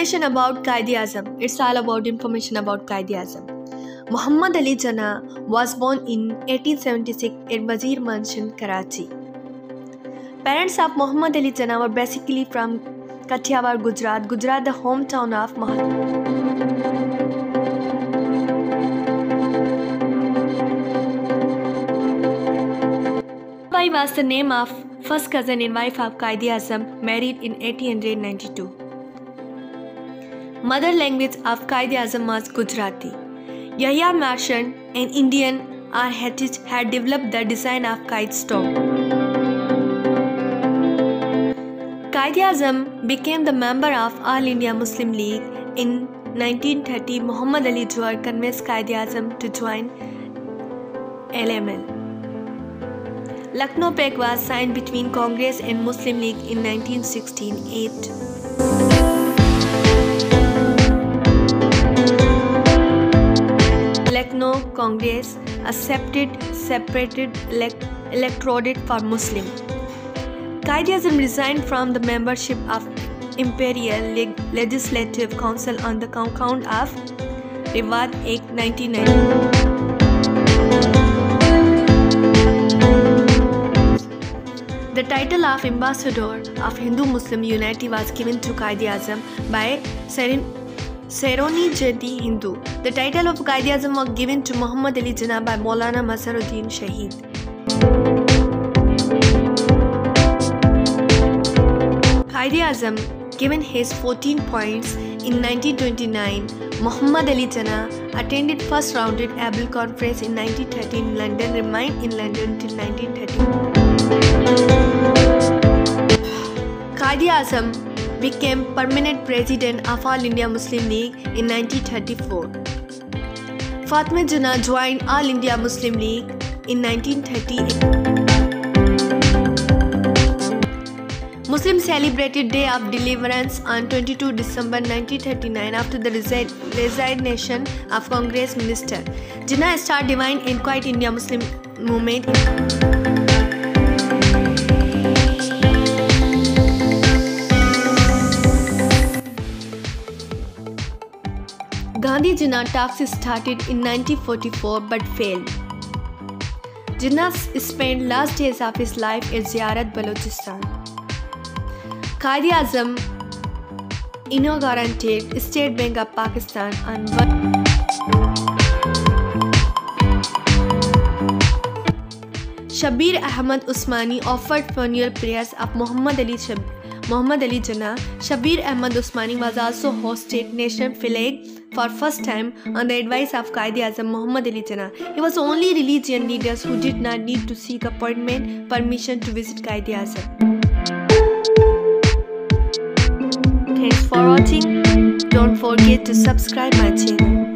Information about Quaid-e-Azam. It's all about information about Quaid-e-Azam. Muhammad Ali Jinnah was born in 1876 at Wazir Mansion, Karachi. Parents of Muhammad Ali Jinnah were basically from Kathiawar, Gujarat, the hometown of Bai was the name of first cousin and wife of Quaid-e-Azam, married in 1892. Mother language of Quaid-e-Azam was Gujarati. Yahya Marchand, an Indian architect, had developed the design of Quaid's tomb. Quaid-e-Azam became the member of All India Muslim League. In 1930, Muhammad Ali Johar convinced Quaid-e-Azam to join LML. Lucknow Pact was signed between Congress and Muslim League in 1968. Lucknow Congress separated electorate for Muslim. Quaid-e-Azam resigned from the membership of Imperial Legislative Council on the count of Riwayat Act 1990. The title of Ambassador of Hindu-Muslim Unity was given to Quaid-e-Azam by Saironi Jati Hindu. The title of Quaid-e-Azam was given to Muhammad Ali Jinnah by Maulana Mazharuddin Shaheed. Quaid-e-Azam, given his 14 points in 1929, Muhammad Ali Jinnah attended first rounded ABLE conference in 1930 in London, remained in London till 1930. Quaid-e-Azam became permanent president of All India Muslim League in 1934. Fatima Jinnah joined All India Muslim League in 1938. Muslims celebrated Day of Deliverance on 22 December 1939 after the resignation of Congress Minister. Jinnah started Divine and Quit India Muslim movement. Gandhi Jinnah talks started in 1944 but failed. Jinnah spent last days of his life at Ziyarat, Balochistan. Quaid-e-Azam inaugurated State Bank of Pakistan on Shabir Ahmad Usmani offered funeral prayers of Muhammad Ali Jinnah. Shabir Ahmad Usmani was also hosted national flag for first time on the advice of Quaid-e-Azam Muhammad Ali Jinnah. He was the only religious leader who did not need to seek permission to visit Quaid-e-Azam. Thanks for watching. Don't forget to subscribe my channel.